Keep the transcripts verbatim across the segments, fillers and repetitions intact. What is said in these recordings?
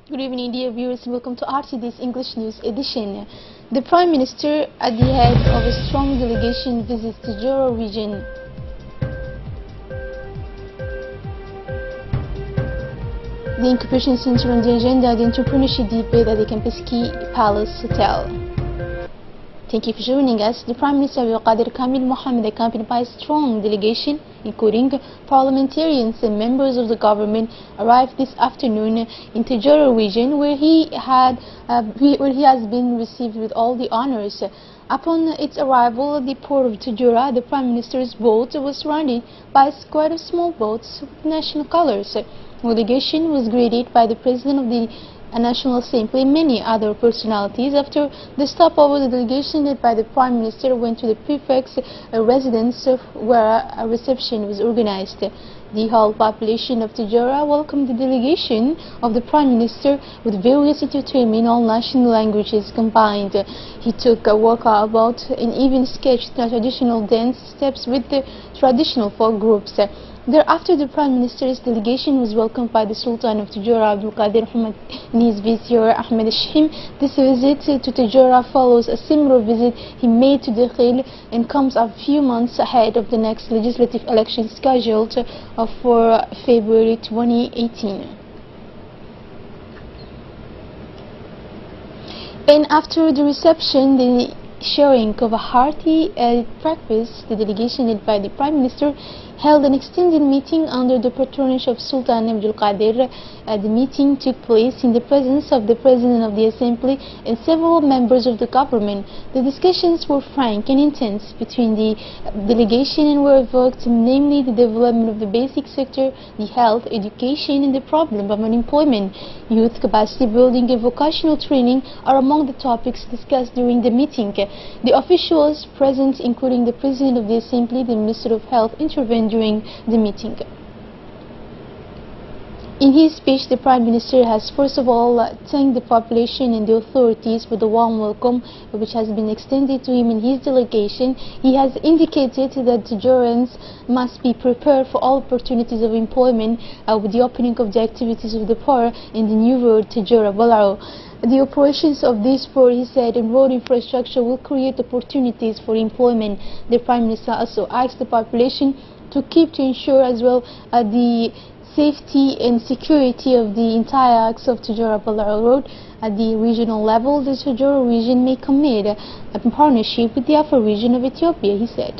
Good evening, dear viewers. Welcome to R T D's English News Edition. The Prime Minister, at the head of a strong delegation, visits the Jura region. The Incubation Center on the agenda, the entrepreneurship debate at the Kempinski Palace Hotel. Thank you for joining us. The Prime Minister Abdulkadir Kamil Mohammed, accompanied by a strong delegation, including parliamentarians and members of the government, arrived this afternoon in Tadjoura region, where he had uh, where he has been received with all the honors. Upon its arrival at the port of Tadjoura, the Prime Minister's boat was surrounded by a squad of small boats with national colors. The delegation was greeted by the President of the National Assembly and many other personalities. After the stopover, the delegation led by the Prime Minister went to the prefect's residence, where a reception was organized. The whole population of Tadjoura welcomed the delegation of the Prime Minister with various entertainment in all national languages combined. He took a walkabout and even sketched the traditional dance steps with the traditional folk groups. Thereafter, the Prime Minister's delegation was welcomed by the Sultan of Tadjoura, Abdulkadir Hamad, and his vizier Ahmed Shihim. This visit to Tadjoura follows a similar visit he made to Dakhil and comes a few months ahead of the next legislative election scheduled for February twenty eighteen. And after the reception, the sharing of a hearty uh, breakfast, the delegation led by the Prime Minister held an extended meeting under the patronage of Sultan Abdulkadir. Uh, the meeting took place in the presence of the President of the Assembly and several members of the government. The discussions were frank and intense between the delegation and were evoked, namely the development of the basic sector, the health, education, and the problem of unemployment. Youth capacity building and vocational training are among the topics discussed during the meeting. The officials present, including the President of the Assembly, the Minister of Health, intervened during the meeting. In his speech, the Prime Minister has first of all uh, thanked the population and the authorities for the warm welcome which has been extended to him and his delegation. He has indicated that Tadjourans must be prepared for all opportunities of employment uh, with the opening of the activities of the port in the new road Tadjoura-Balao. The operations of this port, he said, and road infrastructure will create opportunities for employment. The Prime Minister also asked the population to keep to ensure as well uh, the safety and security of the entire axis of Tadjoura-Balao Road. At the regional level, the Tadjoura region may commit a, a partnership with the Afar region of Ethiopia, he said.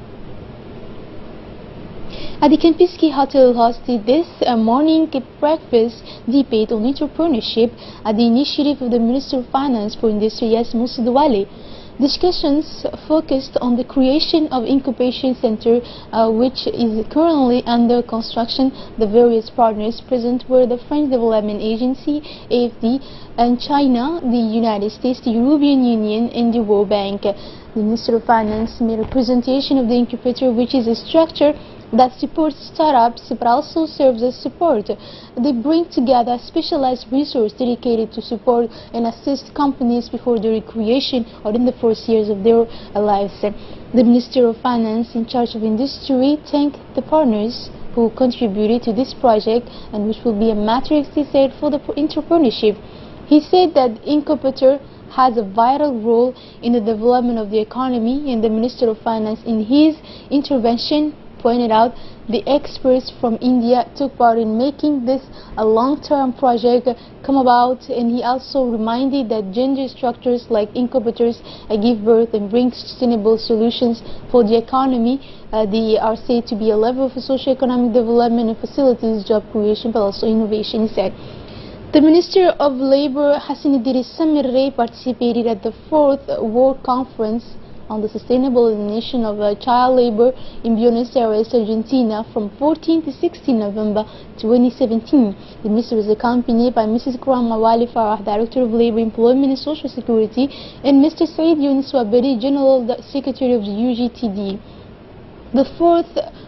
At the Kempinski Hotel hosted this uh, morning breakfast debate on entrepreneurship at the initiative of the Minister of Finance for Industry, Yes Musa Douale. Discussions focused on the creation of incubation center, uh, which is currently under construction. The various partners present were the French Development Agency, A F D, and China, the United States, the European Union, and the World Bank. The Minister of Finance made a presentation of the incubator, which is a structure that supports startups but also serves as support. They bring together a specialized resource dedicated to support and assist companies before their creation or in the first years of their lives. The Minister of Finance in charge of industry thanked the partners who contributed to this project, and which will be a matrix, he said, for the entrepreneurship. He said that incubator has a vital role in the development of the economy, and the Minister of Finance in his intervention pointed out the experts from India took part in making this a long-term project come about, and he also reminded that gender structures like incubators uh, give birth and bring sustainable solutions for the economy. Uh, they are said to be a level for socio-economic development and facilities job creation but also innovation, he said. The Minister of Labour, Hassan Idris Samirre, participated at the fourth World Conference on the sustainable elimination of uh, child labor in Buenos Aires, Argentina, from fourteenth to sixteenth November twenty seventeen. The minister was accompanied by Missus Grandma Wali Farah, Director of Labor, Employment and Social Security, and Mister Said Yunus Waberi, General Secretary of the U G T D. The fourth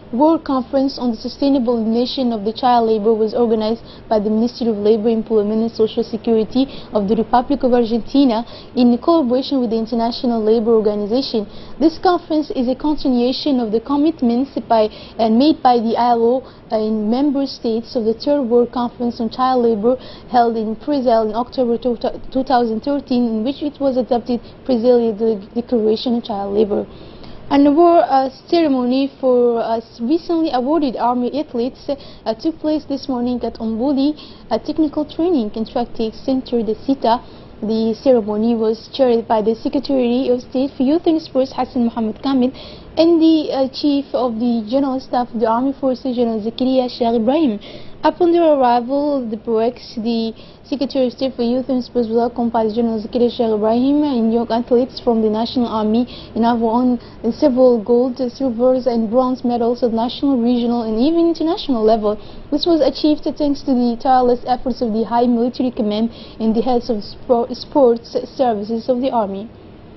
World Conference on the Sustainable Elimination of the Child Labor was organized by the Ministry of Labor, Employment and Social Security of the Republic of Argentina in collaboration with the International Labour Organization. This conference is a continuation of the commitments by, uh, made by the I L O uh, in member states of the Third World Conference on Child Labor held in Brazil in October two thousand thirteen, in which it was adopted Brazil the Declaration on Child Labor. An award uh, ceremony for uh, recently awarded Army athletes uh, took place this morning at Ombuli uh, Technical Training and Tactics Center, the SITA. The ceremony was chaired by the Secretary of State for Youth and Sports, Hassan Mohammed Kamil, and the uh, Chief of the General Staff of the Army Forces, General Zakaria Sheikh Ibrahim. Upon their arrival of the P O E C, the Secretary of State for Youth and Sports welcomed by General Zakaria Sheikh Ibrahim and young athletes from the National Army and have won several gold, silvers and bronze medals at national, regional and even international level. This was achieved thanks to the tireless efforts of the High Military Command and the heads of sports services of the Army.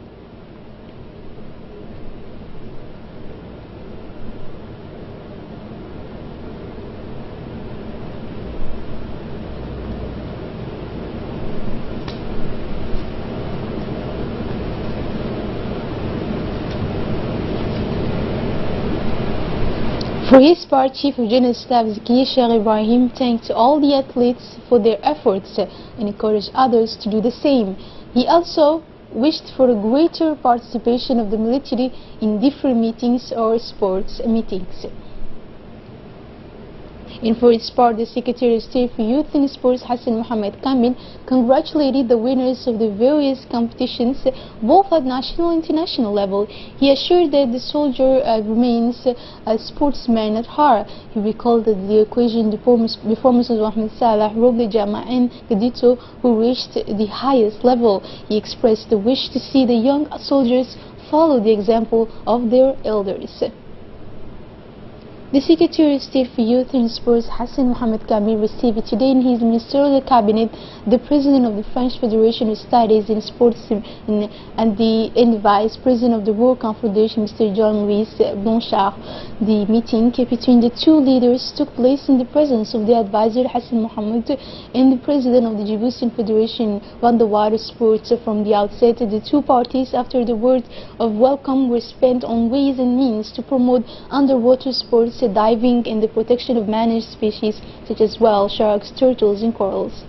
For his part, Chief of General Staff Zakaria Sheikh Ibrahim thanked all the athletes for their efforts and encouraged others to do the same. He also wished for a greater participation of the military in different meetings or sports meetings. And for its part, the Secretary of State for Youth and Sports, Hassan Mohammed Kamil, congratulated the winners of the various competitions, both at national and international level. He assured that the soldier uh, remains uh, a sportsman at heart. He recalled that the occasion the performances of Ahmed Salah, Robli Jama and Gadito, who reached the highest level. He expressed the wish to see the young soldiers follow the example of their elders. The Secretary of State for Youth and Sports, Hassan Mohammed Kamil, received today in his ministerial cabinet the President of the French Federation of Studies in Sports and, and the and Vice President of the World Confederation, Mister Jean-Louis Blanchard. The meeting between the two leaders took place in the presence of the advisor Hassan Mohammed and the President of the Djiboutian Federation, Underwater Sports. From the outset, the two parties, after the words of welcome, were spent on ways and means to promote underwater sports, diving and the protection of managed species such as whales, sharks, turtles and corals.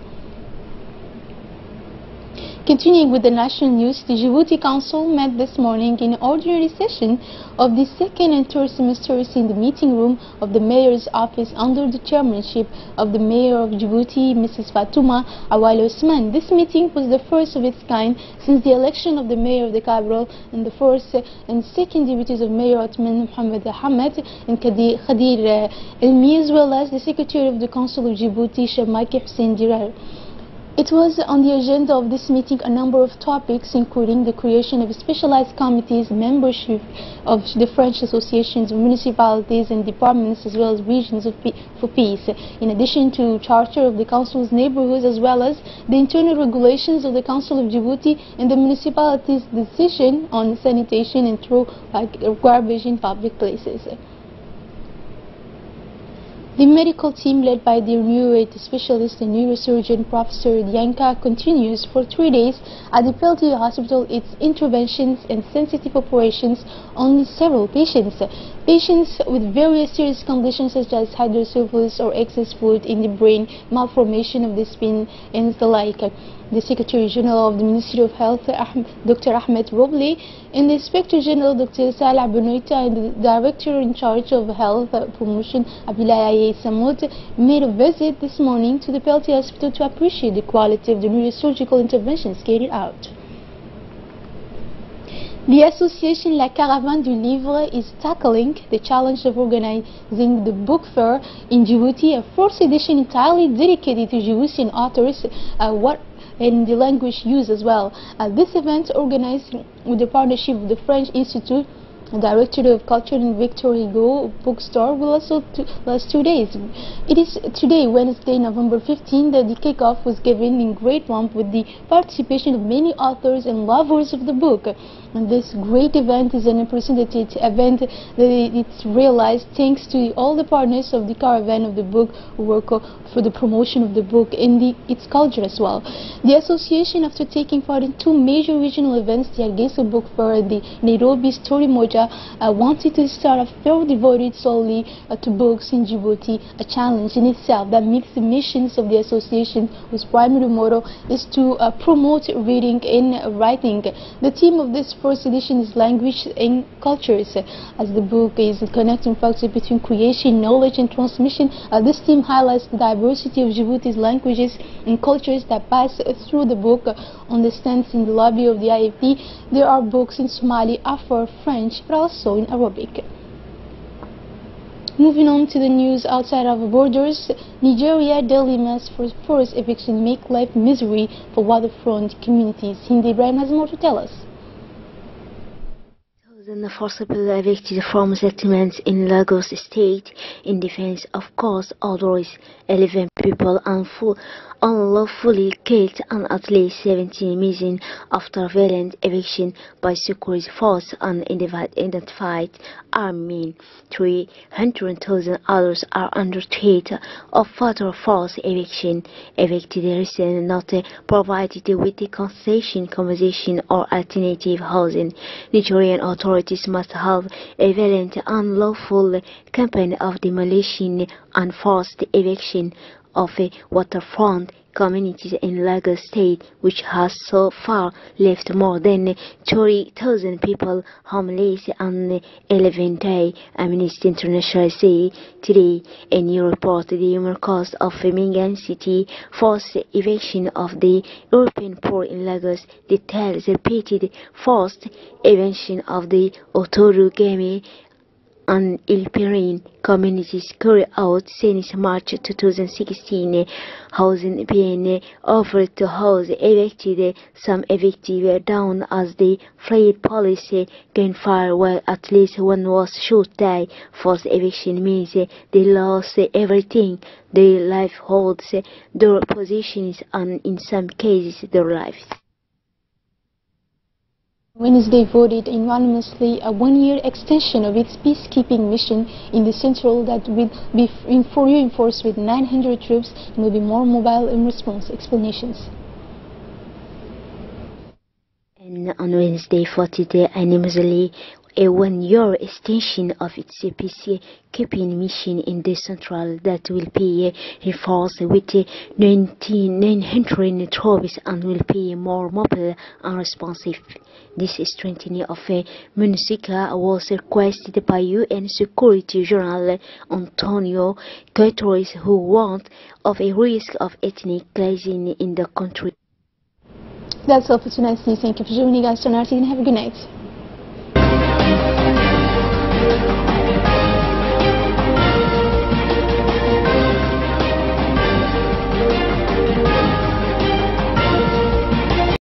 Continuing with the national news, the Djibouti Council met this morning in an ordinary session of the second and third semesters in the meeting room of the Mayor's office under the chairmanship of the Mayor of Djibouti, Missus Fatouma Awal Osman. This meeting was the first of its kind since the election of the Mayor of the capital and the first and second deputies of Mayor Otman Mohamed Ahmed and Khadir Elmi, as well as the Secretary of the Council of Djibouti, Shamaki Hussein Dirar. It was on the agenda of this meeting a number of topics, including the creation of specialized committees, membership of the French associations of municipalities and departments, as well as regions of for peace, in addition to charter of the council's neighborhoods, as well as the internal regulations of the Council of Djibouti and the municipality's decision on sanitation and throw garbage in public places. The medical team, led by the renowned specialist and neurosurgeon Professor Dianka, continues for three days at the Peltier Hospital its interventions and sensitive operations on several patients. Patients with various serious conditions such as hydrocephalus or excess fluid in the brain, malformation of the spine, and the like. The Secretary General of the Ministry of Health, Doctor Ahmed Robli, and the Inspector General, Doctor Salah Benoita, and the Director in charge of Health Promotion, Abdullah Samud, made a visit this morning to the Peltier Hospital to appreciate the quality of the neurosurgical interventions carried out. The association La Caravane du Livre is tackling the challenge of organizing the book fair in Djibouti, a fourth edition entirely dedicated to Djiboutian authors, uh, what and the language used as well. Uh, this event, organized with the partnership of the French Institute The Directorate of Culture in Victor Hugo Bookstore will also to last two days. It is today, Wednesday, November fifteenth, that the kickoff was given in great pomp with the participation of many authors and lovers of the book. And this great event is an unprecedented event that it's realized thanks to all the partners of the Caravan of the Book who work for the promotion of the book and the, its culture as well. The association, after taking part in two major regional events, the Hargeisa Book Fair and the Nairobi Story Moja, uh, wanted to start a fair devoted solely uh, to books in Djibouti, a challenge in itself that makes the missions of the association, whose primary motto is to uh, promote reading and writing. The theme of this first edition is language and cultures, uh, as the book is a connecting factor between creation, knowledge and transmission. Uh, this theme highlights the diversity of Djibouti's languages and cultures that pass through the book. Uh, on the stands in the lobby of the I F P, there are books in Somali, Afar, French, but also in Arabic. Moving on to the news outside of borders, Nigeria daily mass for forced eviction make life misery for waterfront communities. Hindi Ibrahim has more to tell us. Thousands forcibly evicted from settlements in Lagos State in defense of cause. Otherwise, eleven people unfull, unlawfully killed and at least seventeen missing after violent eviction by security force and unidentified armed men. three hundred thousand others are under threat of further forced eviction. Evicted residents not provided with the concession, compensation or alternative housing. Nigerian authorities must have a violent and unlawful campaign of demolition and forced eviction of a waterfront communities in Lagos State, which has so far left more than thirty thousand people homeless on eleven day. Amnesty International said today in a new report the human cost of Mingan City forced eviction of the European poor in Lagos details repeated forced eviction of the Otoru Gemi and Ilperin communities carried out since March two thousand sixteen. Housing being offered to house evicted, some evicted were down as the fled police gained fire while at least one was shot dead. Forced eviction means they lost everything, their livelihoods, their positions and in some cases their lives. Wednesday voted unanimously a one-year extension of its peacekeeping mission in the central that will be reinforced with nine hundred troops and will be more mobile in response. Explanations. And on Wednesday voted unanimously a one-year extension of its peacekeeping mission in the central that will be reinforced with nine hundred troops and will be more mobile and responsive. This strengthening of MONUSCO was requested by U N Security General Antonio Guterres, who warned of a risk of ethnic cleansing in the country. That's all for tonight. Thank you for joining us on R T and have a good night.